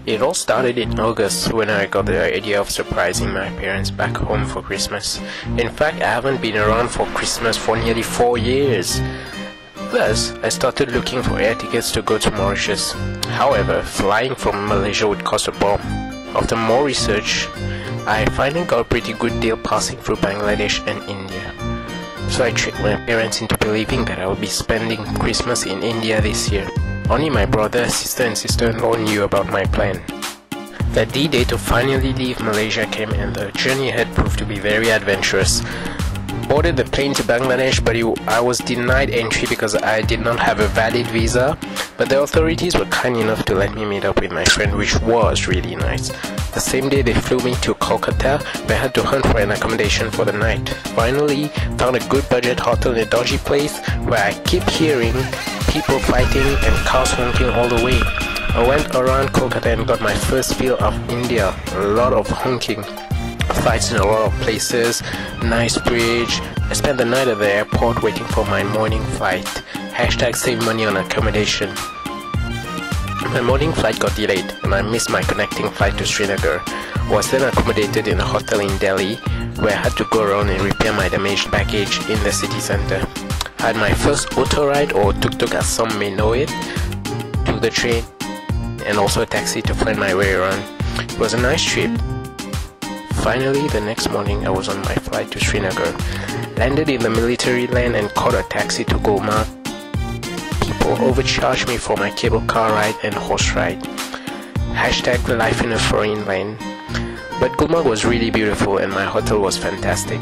It all started in August when I got the idea of surprising my parents back home for Christmas. In fact, I haven't been around for Christmas for nearly 4 years. Thus, I started looking for air tickets to go to Mauritius. However, flying from Malaysia would cost a bomb. After more research, I finally got a pretty good deal passing through Bangladesh and India. So I tricked my parents into believing that I would be spending Christmas in India this year. Only my brother, sister and sister-in-law knew about my plan. The D-Day to finally leave Malaysia came and the journey ahead proved to be very adventurous. Boarded the plane to Bangladesh, but I was denied entry because I did not have a valid visa, but the authorities were kind enough to let me meet up with my friend, which was really nice. The same day they flew me to Kolkata, where I had to hunt for an accommodation for the night. Finally, found a good budget hotel in a dodgy place where I keep hearing people fighting and cars honking all the way. I went around Kolkata and got my first feel of India. A lot of honking, fights in a lot of places, nice bridge. I spent the night at the airport waiting for my morning flight. Hashtag save money on accommodation. My morning flight got delayed and I missed my connecting flight to Srinagar. I was then accommodated in a hotel in Delhi where I had to go around and repair my damaged baggage in the city center. I had my first auto ride, or tuk-tuk as some may know it, to the train and also a taxi to find my way around. It was a nice trip. Finally, the next morning I was on my flight to Srinagar, landed in the military land and caught a taxi to Gulmarg. People overcharged me for my cable car ride and horse ride. Hashtag life in a foreign land. But Gulmarg was really beautiful and my hotel was fantastic.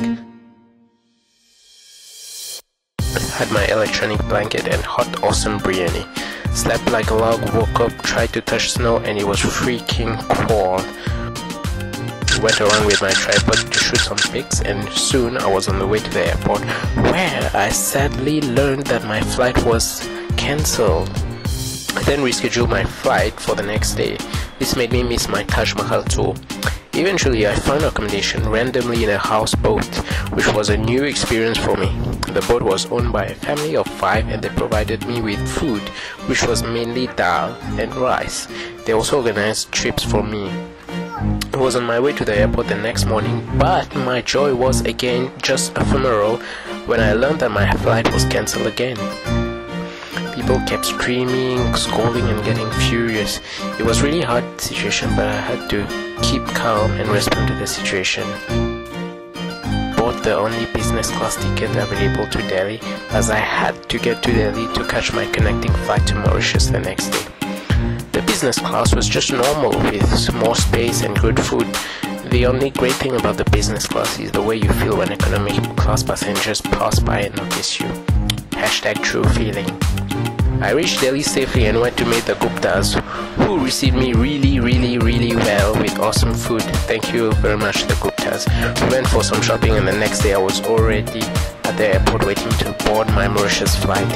Had my electronic blanket and hot awesome biryani. Slept like a log, woke up, tried to touch snow and it was freaking cold. Went around with my tripod to shoot some pics and soon I was on the way to the airport where I sadly learned that my flight was cancelled. I then rescheduled my flight for the next day. This made me miss my Taj Mahal tour. Eventually I found accommodation randomly in a houseboat, which was a new experience for me. The boat was owned by a family of 5 and they provided me with food, which was mainly dal and rice. They also organized trips for me. I was on my way to the airport the next morning, but my joy was again just ephemeral when I learned that my flight was cancelled again. People kept screaming, scolding and getting furious. It was really hard situation, but I had to keep calm and respond to the situation. Bought the only business class ticket available to Delhi, as I had to get to Delhi to catch my connecting flight to Mauritius the next day. The business class was just normal with more space and good food. The only great thing about the business class is the way you feel when economic class passengers pass by and notice you. Hashtag true feeling. I reached Delhi safely and went to meet the Guptas, who received me really well with awesome food. Thank you very much, the Guptas. We went for some shopping and the next day I was already at the airport waiting to board my Mauritius flight.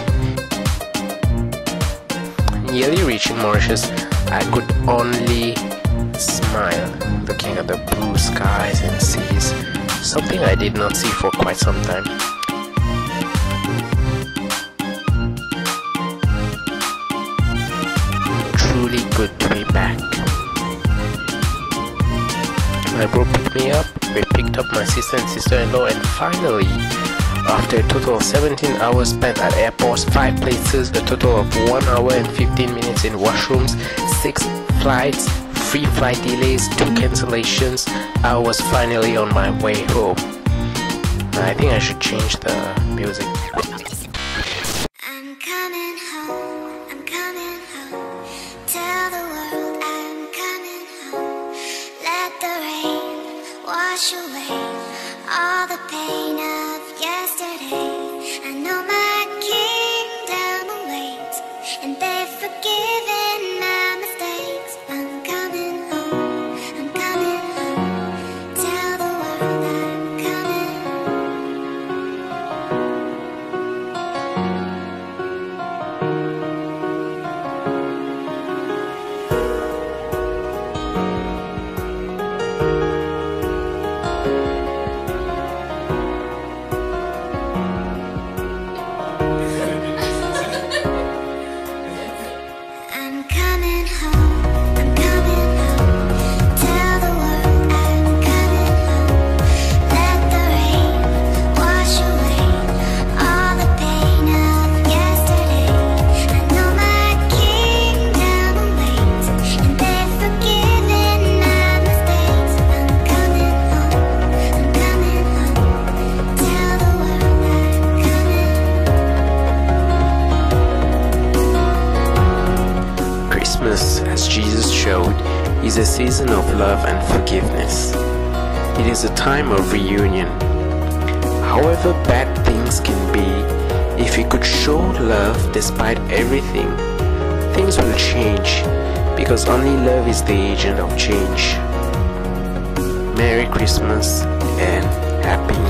Nearly reaching Mauritius, I could only smile, looking at the blue skies and seas, something I did not see for quite some time. Truly good to be back. My bro picked me up, we picked up my sister and sister-in-law, and finally, after a total of 17 hours spent at airports, 5 places, a total of 1 hour and 15 minutes in washrooms, 6 flights, 3 flight delays, 2 cancellations, I was finally on my way home. I think I should change the music. I'm coming home, I'm coming home. Tell the world I'm coming home. Let the rain wash away all the pain of yesterday. I know my kingdom awaits, and they've forgiven my mistakes. I'm coming home, I'm coming home. Tell the world I'm coming home. Christmas, as Jesus showed, is a season of love and forgiveness. It is a time of reunion. However bad things can be, if we could show love despite everything, things will change, because only love is the agent of change. Merry Christmas and Happy